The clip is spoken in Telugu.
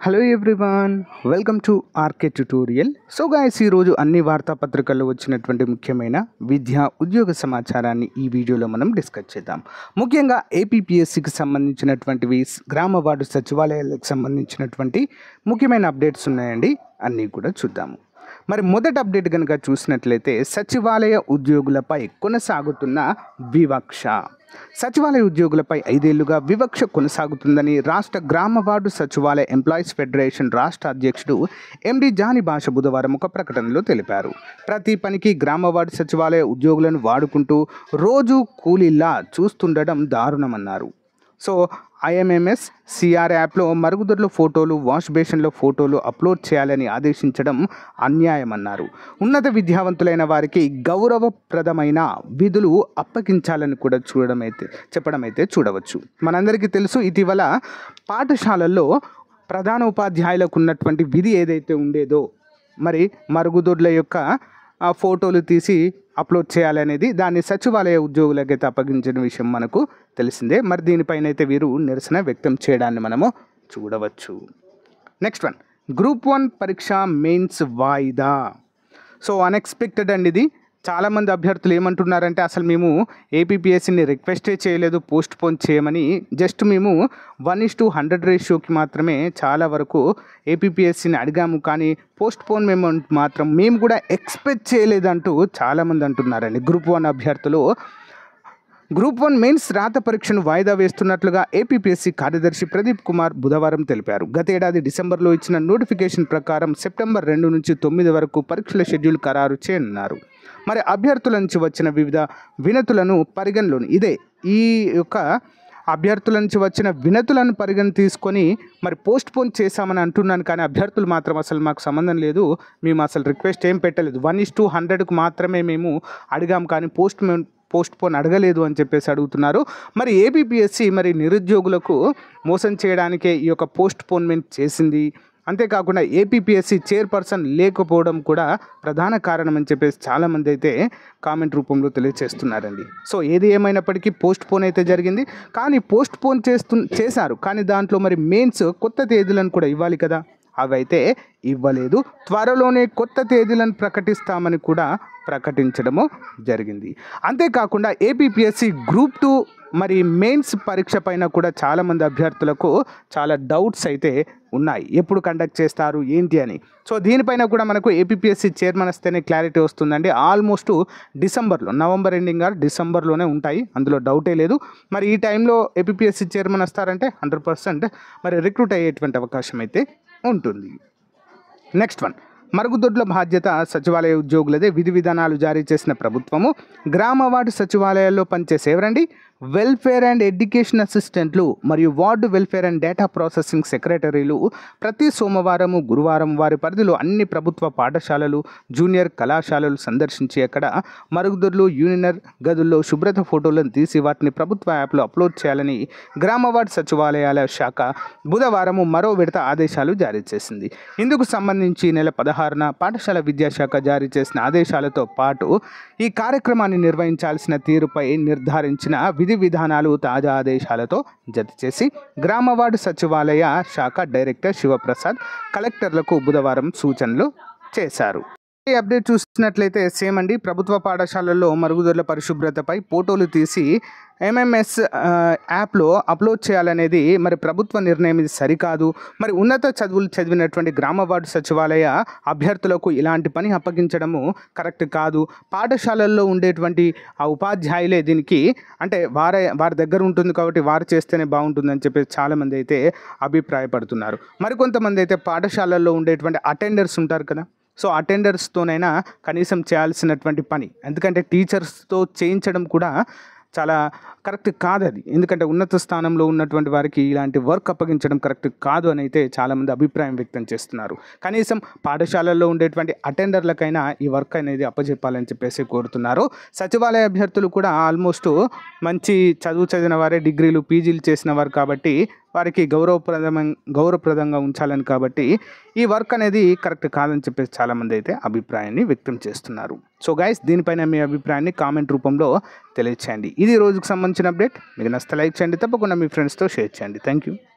Hello everyone, welcome to RK tutorial. So guys, ఈరోజు అన్ని వార్తాపత్రికల్లో వచ్చినటువంటి ముఖ్యమైన విద్యా ఉద్యోగ సమాచారాన్ని ఈ వీడియోలో మనం డిస్కస్ చేద్దాం. ముఖ్యంగా ఏపీపీఎస్సికి సంబంధించినటువంటివి, గ్రామ వార్డు సచివాలయాలకు సంబంధించినటువంటి ముఖ్యమైన అప్డేట్స్ ఉన్నాయండి. అన్నీ కూడా చూద్దాము. మరి మొదటి అప్డేట్ కనుక చూసినట్లయితే సచివాలయ ఉద్యోగులపై కొనసాగుతున్న వివక్ష. సచివాలయ ఉద్యోగులపై 5 ఏళ్లుగా వివక్ష కొనసాగుతుందని రాష్ట్ర గ్రామ వార్డు సచివాలయ ఎంప్లాయీస్ ఫెడరేషన్ రాష్ట్ర అధ్యక్షుడు ఎండి జానీ భాష బుధవారం ఒక ప్రకటనలో తెలిపారు. ప్రతి పనికి గ్రామ వార్డు సచివాలయ ఉద్యోగులను వాడుకుంటూ రోజు కూలీలా చూస్తుండడం దారుణమన్నారు. సో ఐఎంఎంఎస్ సిఆర్ యాప్లో మరుగుదొడ్ల ఫోటోలు, వాష్ బేసిన్లో ఫోటోలు అప్లోడ్ చేయాలని ఆదేశించడం అన్యాయమన్నారు. ఉన్నత విద్యావంతులైన వారికి గౌరవప్రదమైన విధులు అప్పగించాలని కూడా చెప్పడం అయితే చూడవచ్చు. మనందరికీ తెలుసు, ఇటీవల పాఠశాలల్లో ప్రధాన ఉపాధ్యాయులకు ఉన్నటువంటి విధి ఏదైతే ఉండేదో, మరి మరుగుదొడ్ల యొక్క ఫోటోలు తీసి అప్లోడ్ చేయాలనేది, దాన్ని సచివాలయ ఉద్యోగులకైతే అప్పగించిన విషయం మనకు తెలిసిందే. మరి దీనిపైన అయితే వీరు నిరసన వ్యక్తం చేయడాన్ని మనము చూడవచ్చు. నెక్స్ట్ వన్, గ్రూప్ 1 పరీక్ష మెయిన్స్ వాయిదా. సో అన్ఎక్స్పెక్టెడ్ అండి ఇది. చాలామంది అభ్యర్థులు ఏమంటున్నారంటే, అసలు మేము ఏపీపీఎస్సీని రిక్వెస్టే చేయలేదు పోస్ట్ పోన్ చేయమని, జస్ట్ మేము 1:100 రేషియోకి మాత్రమే చాలా వరకు ఏపీపీఎస్సీని అడిగాము, కానీ పోస్ట్ పోన్ మాత్రం మేము కూడా ఎక్స్పెక్ట్ చేయలేదంటూ చాలామంది అంటున్నారండి. గ్రూప్ 1 అభ్యర్థులు గ్రూప్ 1 మెయిన్స్ రాత పరీక్షను వాయిదా వేస్తున్నట్లుగా ఏపీపీఎస్సీ కార్యదర్శి ప్రదీప్ కుమార్ బుధవారం తెలిపారు. గతేడాది డిసెంబర్లో ఇచ్చిన నోటిఫికేషన్ ప్రకారం సెప్టెంబర్ 2 నుంచి 9 వరకు పరీక్షల షెడ్యూల్ ఖరారు చేయనున్నారు. మరి అభ్యర్థుల నుంచి వచ్చిన వివిధ వినతులను పరిగణలోని ఈ యొక్క అభ్యర్థుల నుంచి వచ్చిన వినతులను పరిగణ తీసుకొని మరి పోస్ట్ పోన్ చేశామని అంటున్నాను, కానీ అభ్యర్థులు మాత్రం అసలు మాకు సంబంధం లేదు, మేము అసలు రిక్వెస్ట్ ఏం పెట్టలేదు, 1:100కు మాత్రమే మేము అడిగాం, కానీ పోస్ట్ పోన్ అడగలేదు అని చెప్పేసి అడుగుతున్నారు. మరి ఏపీపీఎస్సీ మరి నిరుద్యోగులకు మోసం చేయడానికే ఈ యొక్క పోస్ట్ పోన్మెంట్ చేసింది. అంతేకాకుండా ఏపీపీఎస్సీ చైర్పర్సన్ లేకపోవడం కూడా ప్రధాన కారణం అని చెప్పేసి చాలామంది అయితే కామెంట్ రూపంలో తెలియజేస్తున్నారండి. సో ఏది ఏమైనప్పటికీ పోస్ట్ పోన్ అయితే జరిగింది, కానీ పోస్ట్ పోన్ చేశారు, కానీ దాంట్లో మరి మెయిన్స్ కొత్త తేదీలను కూడా ఇవ్వాలి కదా, అవైతే ఇవ్వలేదు. త్వరలోనే కొత్త తేదీలను ప్రకటిస్తామని కూడా ప్రకటించడము జరిగింది. అంతేకాకుండా ఏపీపీఎస్సీ గ్రూప్ 2 మరి మెయిన్స్ పరీక్ష పైన కూడా చాలామంది అభ్యర్థులకు చాలా డౌట్స్ అయితే ఉన్నాయి, ఎప్పుడు కండక్ట్ చేస్తారు ఏంటి అని. సో దీనిపైన కూడా మనకు ఏపీపీఎస్సీ చైర్మన్ వస్తేనే క్లారిటీ వస్తుందండి. ఆల్మోస్ట్ డిసెంబర్లో, నవంబర్ ఎండింగ్ ఆర్ డిసెంబర్లోనే ఉంటాయి, అందులో డౌటే లేదు. మరి ఈ టైంలో ఏపీపీఎస్సీ చైర్మన్ వస్తారంటే 100% మరి రిక్రూట్ అయ్యేటువంటి అవకాశం అయితే ఉంటుంది. నెక్స్ట్ వన్, మరుగుదొడ్ల బాధ్యత సచివాలయ ఉద్యోగులదే, విధి విధానాలు జారీ చేసిన ప్రభుత్వము. గ్రామ వార్డు సచివాలయాల్లో పనిచేసే ఎవరండి, వెల్ఫేర్ అండ్ ఎడ్యుకేషన్ అసిస్టెంట్లు మరియు ward welfare and data processing సెక్రటరీలు ప్రతి సోమవారము, గురువారం వారి పరిధిలో అన్ని ప్రభుత్వ పాఠశాలలు, జూనియర్ కళాశాలలు సందర్శించి అక్కడ మరుగుదొడ్లు, యూనినర్ గదుల్లో శుభ్రత ఫోటోలను తీసి వాటిని ప్రభుత్వ యాప్లో అప్లోడ్ చేయాలని గ్రామ వార్డు సచివాలయాల శాఖ బుధవారము మరో విడత ఆదేశాలు జారీ చేసింది. ఇందుకు సంబంధించి నెల 16న పాఠశాల విద్యాశాఖ జారీ చేసిన ఆదేశాలతో పాటు ఈ కార్యక్రమాన్ని నిర్వహించాల్సిన తీరుపై నిర్ధారించిన విధి విధానాలు తాజా ఆదేశాలతో జత చేసి గ్రామ వార్డు సచివాలయ శాఖ డైరెక్టర్ శివప్రసాద్ కలెక్టర్లకు బుధవారం సూచనలు చేశారు. ఈ అప్డేట్ చూసినట్లయితే సేమ్ అండి. ప్రభుత్వ పాఠశాలల్లో మరుగుదొడ్ల పరిశుభ్రతపై ఫోటోలు తీసి ఎంఎంఎస్ యాప్లో అప్లోడ్ చేయాలనేది మరి ప్రభుత్వ నిర్ణయం, ఇది సరికాదు. మరి ఉన్నత చదువులు చదివినటువంటి గ్రామ వార్డు సచివాలయ అభ్యర్థులకు ఇలాంటి పని అప్పగించడము కరెక్ట్ కాదు. పాఠశాలల్లో ఉండేటువంటి ఆ ఉపాధ్యాయులే దీనికి, అంటే వారి దగ్గర ఉంటుంది కాబట్టి వారు చేస్తేనే బాగుంటుందని చెప్పేసి చాలామంది అయితే అభిప్రాయపడుతున్నారు. మరికొంతమంది అయితే పాఠశాలల్లో ఉండేటువంటి అటెండర్స్ ఉంటారు కదా, సో అటెండర్స్తోనైనా కనీసం చేయాల్సినటువంటి పని, ఎందుకంటే టీచర్స్తో చేయించడం కూడా చాలా కరెక్ట్ కాదు అది, ఎందుకంటే ఉన్నత స్థానంలో ఉన్నటువంటి వారికి ఇలాంటి వర్క్ అప్పగించడం కరెక్ట్ కాదు అని అయితే చాలామంది అభిప్రాయం వ్యక్తం చేస్తున్నారు. కనీసం పాఠశాలల్లో ఉండేటువంటి అటెండర్లకైనా ఈ వర్క్ అనేది అప్పచెప్పాలని చెప్పేసి కోరుతున్నారు. సచివాలయ అభ్యర్థులు కూడా ఆల్మోస్ట్ మంచి చదువు చదివిన వారే, డిగ్రీలు పీజీలు చేసిన వారు కాబట్టి వారికి గౌరవప్రదంగా ఉంచాలని, కాబట్టి ఈ వర్క్ అనేది కరెక్ట్ కాదని చెప్పేసి చాలామంది అయితే అభిప్రాయాన్ని వ్యక్తం చేస్తున్నారు. సో గైస్, దీనిపైన మీ అభిప్రాయాన్ని కామెంట్ రూపంలో తెలియచేయండి. ఇది రోజుకు సంబంధించిన అప్డేట్. మీకు నచ్చితే లైక్ చేయండి, తప్పకుండా మీ ఫ్రెండ్స్తో షేర్ చేయండి. Thank you.